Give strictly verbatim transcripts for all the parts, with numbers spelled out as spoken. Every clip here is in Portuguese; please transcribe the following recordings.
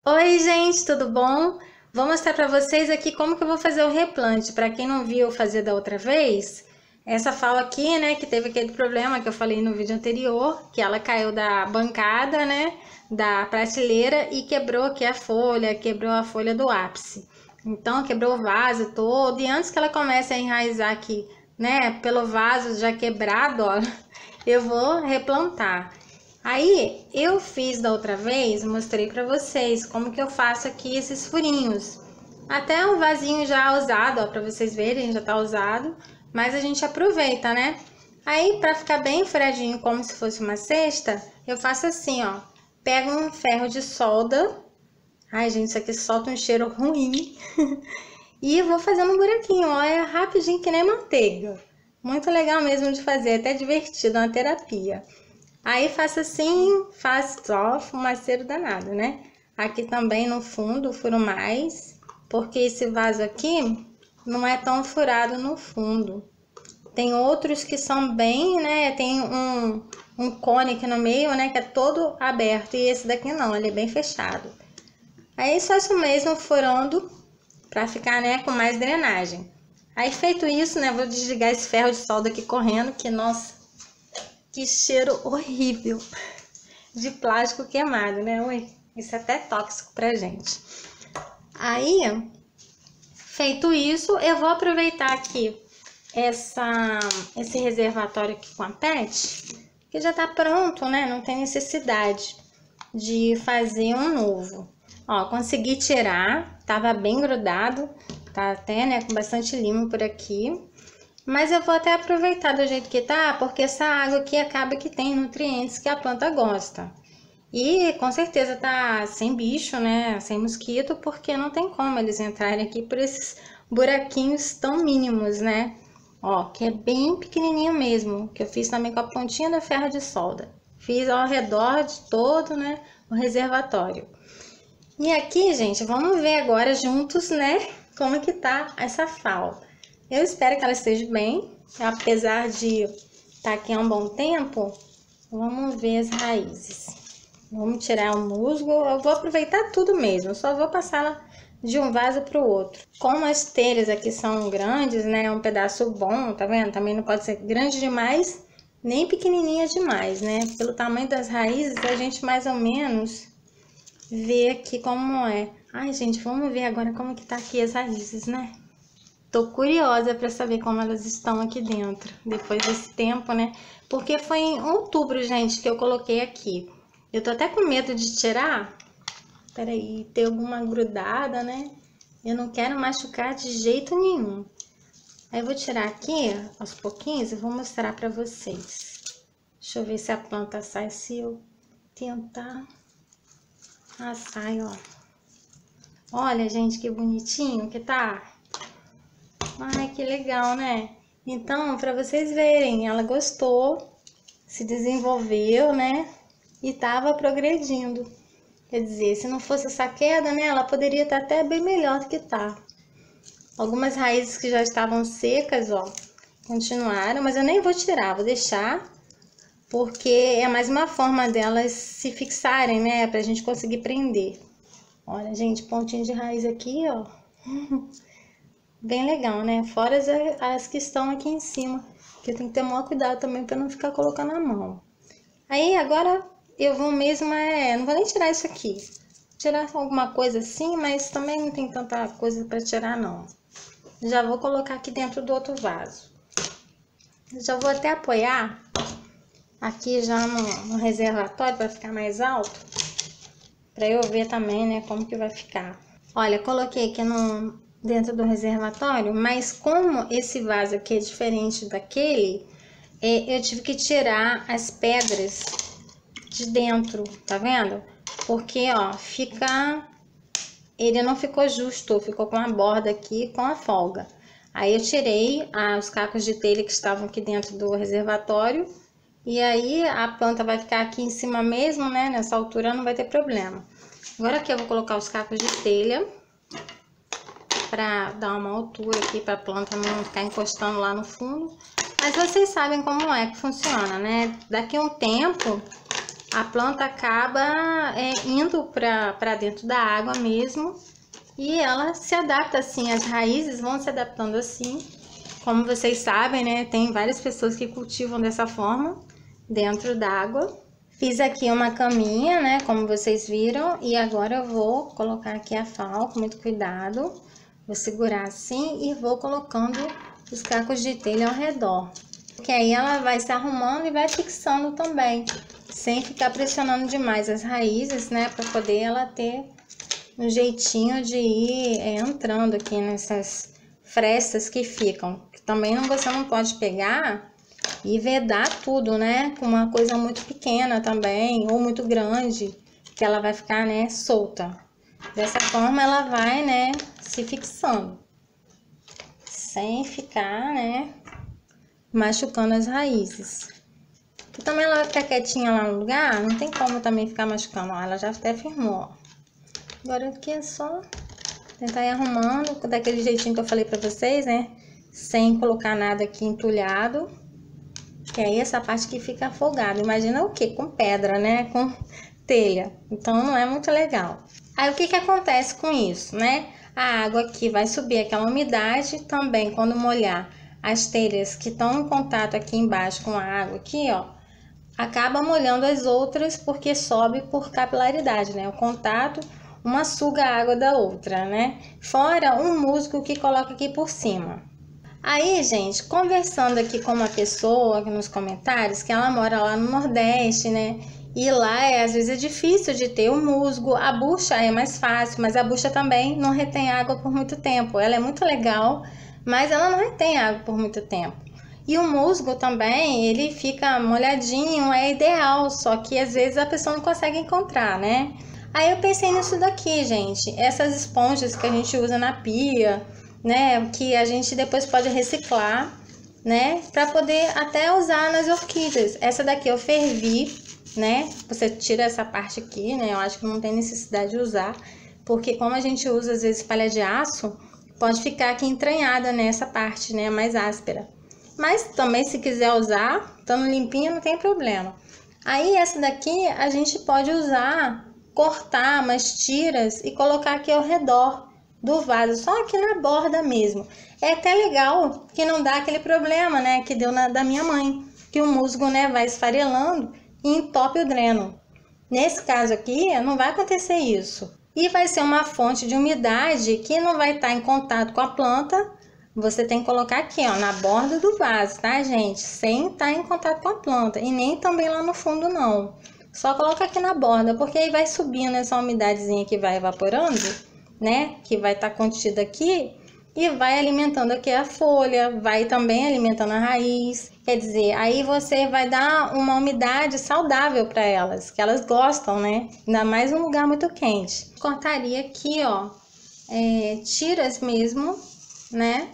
Oi, gente, tudo bom? Vou mostrar para vocês aqui como que eu vou fazer o replante. Para quem não viu fazer da outra vez, essa fala aqui, né, que teve aquele problema que eu falei no vídeo anterior, que ela caiu da bancada, né, da prateleira e quebrou aqui a folha, quebrou a folha do ápice. Então, quebrou o vaso todo e antes que ela comece a enraizar aqui, né, pelo vaso já quebrado, ó, eu vou replantar. Aí, eu fiz da outra vez, mostrei pra vocês como que eu faço aqui esses furinhos. Até um vasinho já usado, ó, pra vocês verem, já tá usado, mas a gente aproveita, né? Aí, pra ficar bem furadinho, como se fosse uma cesta, eu faço assim, ó. Pego um ferro de solda. Ai, gente, isso aqui solta um cheiro ruim. E vou fazendo um buraquinho, ó, é rapidinho que nem manteiga. Muito legal mesmo de fazer, até divertido, uma terapia. Aí faço assim, faço só fumaceiro danado, né? Aqui também no fundo, furo mais, porque esse vaso aqui não é tão furado no fundo. Tem outros que são bem, né? Tem um, um cone aqui no meio, né? Que é todo aberto, e esse daqui não, ele é bem fechado. Aí só isso mesmo, furando, pra ficar, né, com mais drenagem. Aí feito isso, né, vou desligar esse ferro de solda aqui correndo, que, nossa... Que cheiro horrível de plástico queimado, né? Ui, isso é até tóxico pra gente. Aí, feito isso, eu vou aproveitar aqui essa, esse reservatório aqui com a pet, que já tá pronto, né? Não tem necessidade de fazer um novo. Ó, consegui tirar, tava bem grudado, tá até, né, com bastante limo por aqui. Mas eu vou até aproveitar do jeito que tá, porque essa água aqui acaba que tem nutrientes que a planta gosta. E com certeza tá sem bicho, né? Sem mosquito, porque não tem como eles entrarem aqui por esses buraquinhos tão mínimos, né? Ó, que é bem pequenininho mesmo, que eu fiz também com a pontinha da ferro de solda. Fiz ao redor de todo, né, o reservatório. E aqui, gente, vamos ver agora juntos, né, como que tá essa falda. Eu espero que ela esteja bem, apesar de estar aqui há um bom tempo. Vamos ver as raízes. Vamos tirar o musgo, eu vou aproveitar tudo mesmo, só vou passá-la de um vaso para o outro. Como as telhas aqui são grandes, né, é um pedaço bom, tá vendo? Também não pode ser grande demais, nem pequenininha demais, né? Pelo tamanho das raízes, a gente mais ou menos vê aqui como é. Ai, gente, vamos ver agora como que tá aqui as raízes, né? Tô curiosa para saber como elas estão aqui dentro, depois desse tempo, né? Porque foi em outubro, gente, que eu coloquei aqui. Eu tô até com medo de tirar. Peraí, ter alguma grudada, né? Eu não quero machucar de jeito nenhum. Aí eu vou tirar aqui, aos pouquinhos, e vou mostrar para vocês. Deixa eu ver se a planta sai, se eu tentar. Ah, sai, ó. Olha, gente, que bonitinho que tá. Ai, que legal, né? Então, para vocês verem, ela gostou, se desenvolveu, né? E tava progredindo. Quer dizer, se não fosse essa queda, né? Ela poderia estar até bem melhor do que tá. Algumas raízes que já estavam secas, ó, continuaram, mas eu nem vou tirar, vou deixar. Porque é mais uma forma delas se fixarem, né? Pra gente conseguir prender. Olha, gente, pontinho de raiz aqui, ó. Bem legal, né? Fora as, as que estão aqui em cima, que eu tenho que ter o maior cuidado também para não ficar colocando a mão. Aí, agora, eu vou mesmo, é... não vou nem tirar isso aqui. Tirar alguma coisa assim, mas também não tem tanta coisa para tirar, não. Já vou colocar aqui dentro do outro vaso. Já vou até apoiar aqui já no, no reservatório para ficar mais alto. Para eu ver também, né, como que vai ficar. Olha, coloquei aqui no... dentro do reservatório, mas como esse vaso aqui é diferente daquele, é, eu tive que tirar as pedras de dentro, tá vendo? Porque, ó, fica... ele não ficou justo, ficou com a borda aqui, com a folga. Aí eu tirei ah, os cacos de telha que estavam aqui dentro do reservatório, e aí a planta vai ficar aqui em cima mesmo, né? Nessa altura não vai ter problema. Agora aqui eu vou colocar os cacos de telha, para dar uma altura aqui para a planta não ficar encostando lá no fundo. Mas vocês sabem como é que funciona, né? Daqui a um tempo a planta acaba é, indo para dentro da água mesmo e ela se adapta assim, as raízes vão se adaptando assim. Como vocês sabem, né, tem várias pessoas que cultivam dessa forma, dentro d'água. Fiz aqui uma caminha, né, como vocês viram, e agora eu vou colocar aqui a fal com muito cuidado. Vou segurar assim e vou colocando os cacos de telha ao redor. Porque aí ela vai se arrumando e vai fixando também, sem ficar pressionando demais as raízes, né, para poder ela ter um jeitinho de ir é, entrando aqui nessas frestas que ficam. Também não, você não pode pegar e vedar tudo, né, com uma coisa muito pequena também, ou muito grande, que ela vai ficar, né, solta. Dessa forma ela vai, né, se fixando, sem ficar, né, machucando as raízes. E também ela vai ficar quietinha lá no lugar, não tem como também ficar machucando, ó, ela já até firmou, ó. Agora aqui é só tentar ir arrumando, daquele jeitinho que eu falei pra vocês, né, sem colocar nada aqui entulhado, que aí essa parte que fica afogada. Imagina o que? Com pedra, né, com telha, então não é muito legal. Aí o que que acontece com isso, né? A água aqui vai subir aquela umidade, também quando molhar as telhas que estão em contato aqui embaixo com a água aqui, ó, acaba molhando as outras porque sobe por capilaridade, né? O contato, uma suga a água da outra, né? Fora um musgo que coloca aqui por cima. Aí, gente, conversando aqui com uma pessoa aqui nos comentários, que ela mora lá no Nordeste, né? E lá, é, às vezes, é difícil de ter o musgo. A bucha é mais fácil, mas a bucha também não retém água por muito tempo. Ela é muito legal, mas ela não retém água por muito tempo. E o musgo também, ele fica molhadinho, é ideal, só que às vezes a pessoa não consegue encontrar, né? Aí eu pensei nisso daqui, gente. Essas esponjas que a gente usa na pia, né? Que a gente depois pode reciclar, né? Pra poder até usar nas orquídeas. Essa daqui eu fervi, né? Você tira essa parte aqui, né? Eu acho que não tem necessidade de usar, porque como a gente usa às vezes palha de aço, pode ficar aqui entranhada nessa parte, né? Mais áspera. Mas também se quiser usar, estando limpinha, não tem problema. Aí essa daqui a gente pode usar, cortar umas tiras e colocar aqui ao redor do vaso, só aqui na borda mesmo. É até legal que não dá aquele problema, né, que deu na da minha mãe, que o musgo, né, vai esfarelando e entope o dreno. Nesse caso aqui, não vai acontecer isso. E vai ser uma fonte de umidade que não vai estar em contato com a planta. Você tem que colocar aqui, ó, na borda do vaso, tá, gente? Sem estar em contato com a planta. E nem também lá no fundo, não. Só coloca aqui na borda, porque aí vai subindo essa umidadezinha que vai evaporando, né? Que vai estar contida aqui e vai alimentando aqui a folha, vai também alimentando a raiz. Quer dizer, aí você vai dar uma umidade saudável para elas, que elas gostam, né? Ainda mais um lugar muito quente. Cortaria aqui, ó, é, tiras mesmo, né?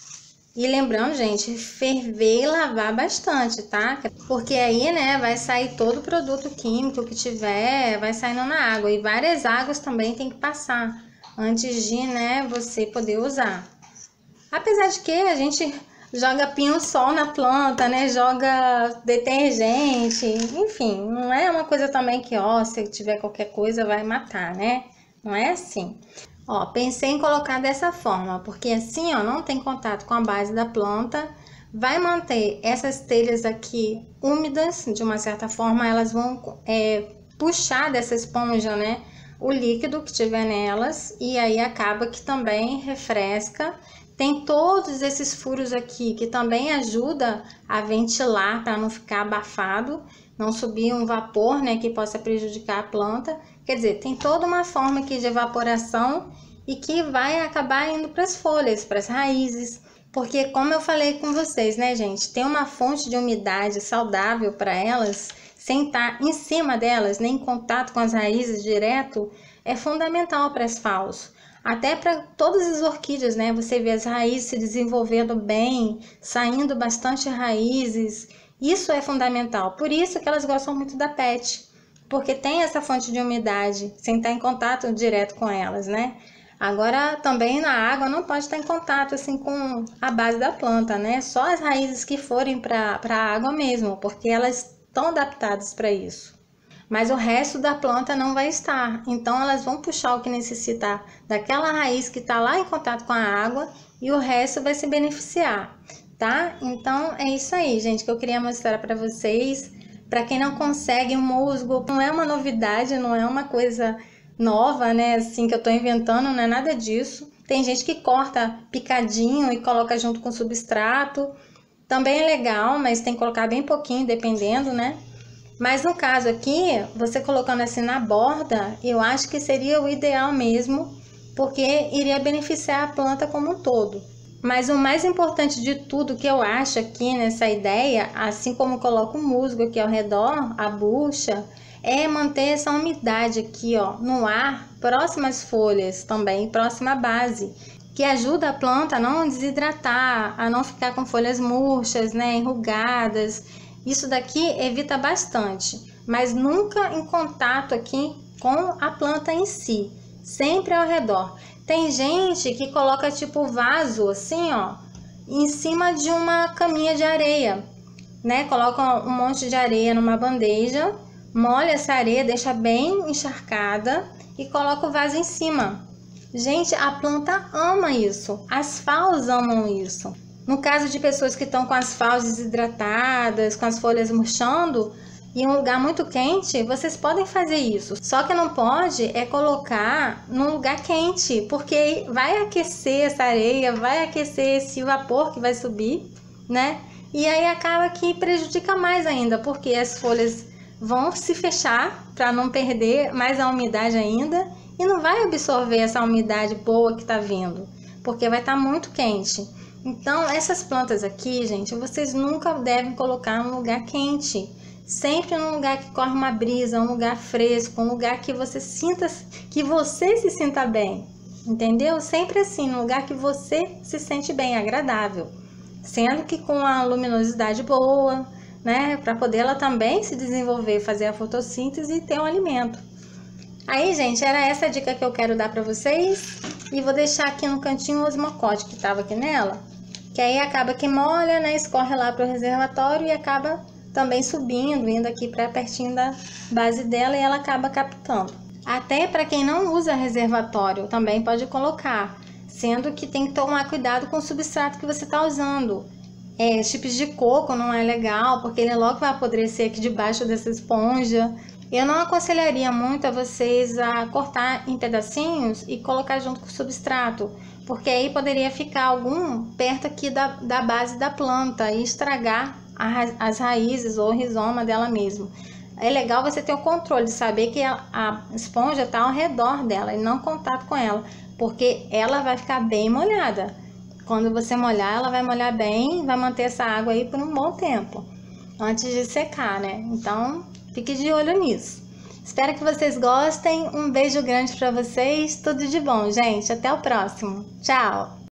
E lembrando, gente, ferver e lavar bastante, tá? Porque aí, né, vai sair todo o produto químico que tiver, vai saindo na água. E várias águas também tem que passar antes de, né, você poder usar. Apesar de que a gente joga pinho-sol na planta, né, joga detergente, enfim, não é uma coisa também que, ó, se tiver qualquer coisa vai matar, né? Não é assim. Ó, pensei em colocar dessa forma, porque assim, ó, não tem contato com a base da planta, vai manter essas telhas aqui úmidas, de uma certa forma, elas vão é, puxar dessa esponja, né, o líquido que tiver nelas, e aí acaba que também refresca. Tem todos esses furos aqui, que também ajuda a ventilar, para não ficar abafado, não subir um vapor, né, que possa prejudicar a planta. Quer dizer, tem toda uma forma aqui de evaporação e que vai acabar indo para as folhas, para as raízes. Porque, como eu falei com vocês, né, gente, tem uma fonte de umidade saudável para elas, sem estar em cima delas, nem em contato com as raízes direto, é fundamental para as falos. Até para todas as orquídeas, né? Você vê as raízes se desenvolvendo bem, saindo bastante raízes. Isso é fundamental. Por isso que elas gostam muito da pet, porque tem essa fonte de umidade, sem estar em contato direto com elas, né? Agora, também na água não pode estar em contato assim com a base da planta, né? Só as raízes que forem para a água mesmo, porque elas estão adaptadas para isso. mas o resto da planta não vai estar. Então elas vão puxar o que necessitar daquela raiz que está lá em contato com a água e o resto vai se beneficiar, tá? Então é isso aí, gente, que eu queria mostrar para vocês. Para quem não consegue, o musgo não é uma novidade, não é uma coisa nova, né? Assim que eu tô inventando, não é nada disso. Tem gente que corta picadinho e coloca junto com substrato. Também é legal, mas tem que colocar bem pouquinho, dependendo, né? Mas no caso aqui, você colocando assim na borda, eu acho que seria o ideal mesmo, porque iria beneficiar a planta como um todo. Mas o mais importante de tudo que eu acho aqui nessa ideia, assim como coloco o musgo aqui ao redor, a bucha, é manter essa umidade aqui, ó, no ar, próximas folhas também, próxima à base, que ajuda a planta a não desidratar, a não ficar com folhas murchas, né, enrugadas. Isso daqui evita bastante, mas nunca em contato aqui com a planta em si, sempre ao redor. Tem gente que coloca tipo vaso assim, ó, em cima de uma caminha de areia, né? Coloca um monte de areia numa bandeja, molha essa areia, deixa bem encharcada e coloca o vaso em cima. Gente, a planta ama isso, as fauas amam isso. No caso de pessoas que estão com as fauas desidratadas, com as folhas murchando, em um lugar muito quente, vocês podem fazer isso. Só que não pode é colocar num lugar quente, porque vai aquecer essa areia, vai aquecer esse vapor que vai subir, né? E aí acaba que prejudica mais ainda, porque as folhas vão se fechar para não perder mais a umidade ainda e não vai absorver essa umidade boa que tá vindo, porque vai estar muito quente. Então, essas plantas aqui, gente, vocês nunca devem colocar num lugar quente. Sempre num lugar que corre uma brisa, um lugar fresco, um lugar que você sinta, que você se sinta bem, entendeu? Sempre assim, num lugar que você se sente bem, agradável. Sendo que com a luminosidade boa, né? Para poder ela também se desenvolver, fazer a fotossíntese e ter um alimento. Aí, gente, era essa a dica que eu quero dar para vocês. E vou deixar aqui no cantinho o osmocote que tava aqui nela. Que aí acaba que molha, né? Escorre lá pro reservatório e acaba também subindo, indo aqui para pertinho da base dela e ela acaba captando. Até para quem não usa reservatório também pode colocar, sendo que tem que tomar cuidado com o substrato que você está usando. É, chips de coco não é legal, porque ele logo vai apodrecer aqui debaixo dessa esponja. Eu não aconselharia muito a vocês a cortar em pedacinhos e colocar junto com o substrato, porque aí poderia ficar algum perto aqui da, da base da planta e estragar a, as raízes ou o rizoma dela mesmo. É legal você ter o controle de saber que a, a esponja está ao redor dela e não contato com ela, porque ela vai ficar bem molhada. Quando você molhar, ela vai molhar bem, vai manter essa água aí por um bom tempo, antes de secar, né? Então, fique de olho nisso. Espero que vocês gostem. Um beijo grande para vocês. Tudo de bom, gente. Até o próximo. Tchau!